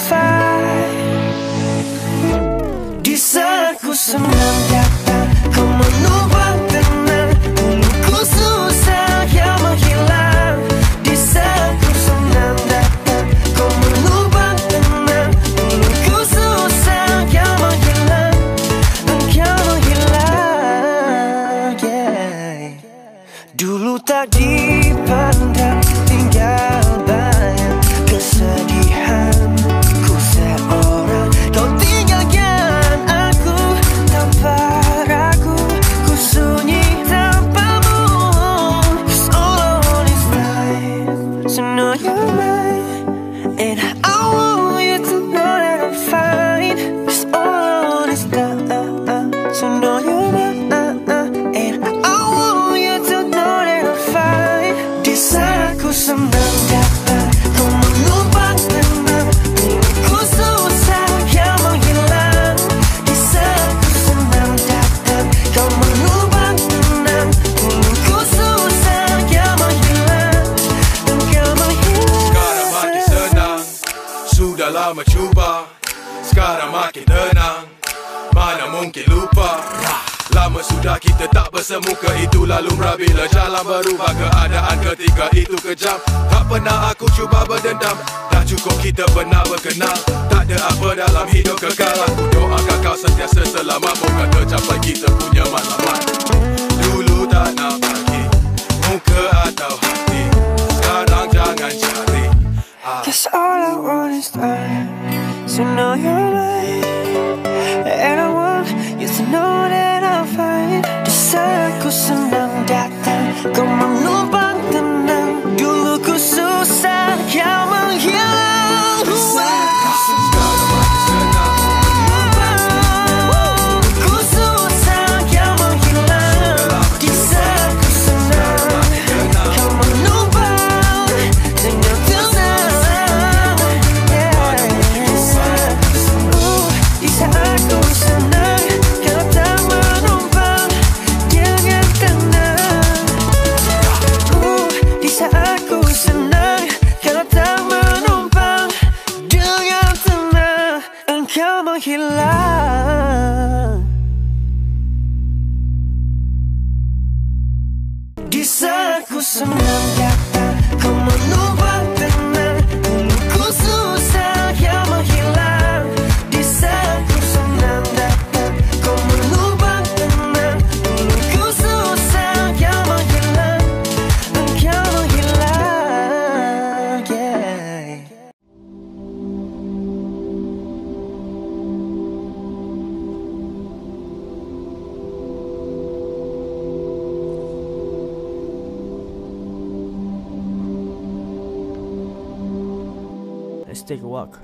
fight. Di saat ku senang datang, kau menumpang tenang. Dulu ku susah, kau menghilang. Di saat ku senang datang, kau menumpang tenang. Dulu ku susah, kau menghilang. Engkau menghilang, yeah. Dulu tak dipandang, tinggal bayang kesedihan ku seorang. Kau tinggalkan aku tanpa ragu, ku sunyi tanpamu. It's all on its time, so know you're mine, and I want you to know that I'm fine. It's all on its time, so know you're mine, and I want you to know that I'm fine. Di saat ku senang datang, kau menumpang tenang. Ku susah, kau menghilang. Di saat ku senang datang, kau menumpang tenang. Ku susah, kau menghilang. Engkau menghilang. Sekarang makin senang, sudah lama cuba. Sekarang makin tenang, mana mungkin lupa. Lama sudah kita tak bersemuka, itulah lumrah bila jalan berubah. Keadaan ketika itu kejam, tak pernah aku cuba berdendam. Dah cukup kita pernah berkenal, tak ada apa dalam hidup kekal. Aku doakan kau sentiasa selamat, moga tercapai kita punya matlamat. Dulu tak nak pergi, muka atau hati, sekarang jangan cari. Cause all I want is time, so know you're mine, and I want you to know that I'm fine. Di saat ku senang datang, kau menumpang tenang. Dulu ku susah, kau menghilang. Sekarang makin senang, Ku susah, kau menghilang. Di saat ku senang, kau menumpang dengan tenang. Di saat ku senang, kau tak menumpang dengan tenang. Di saat ku senang, kau tak menumpang dengan tenang. Engkau menghilang. Di saat ku senang datang, kau menumpang tenang. Dulu ku susah, kau menghilang. Di saat ku senang datang, kau menumpang tenang. Dulu ku susah, kau menghilang. Engkau menghilang, yeah. Let's take a walk.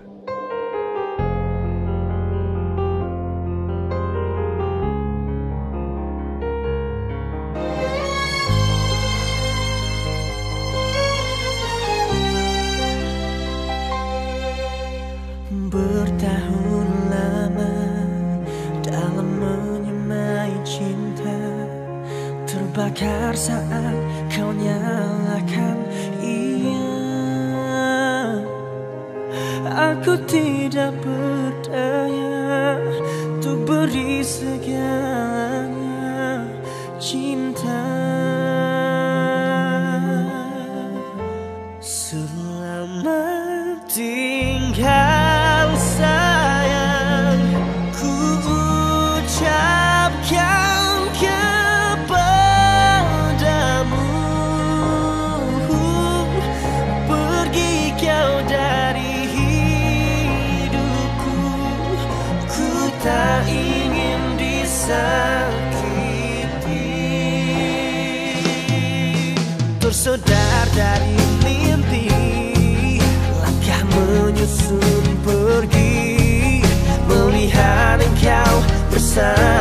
Bertahun lama dalam menyemai cinta, terbakar saat kau nyalakan ia. Aku tidak berdaya untuk beri segalanya cinta. Selamat tinggal sayang, ku ucapkan kepadamu. Pergi kau dari hidupku, ku tak ingin disakiti. Tersodar dari mimpi, langkah menyusun pergi, melihat engkau bersama.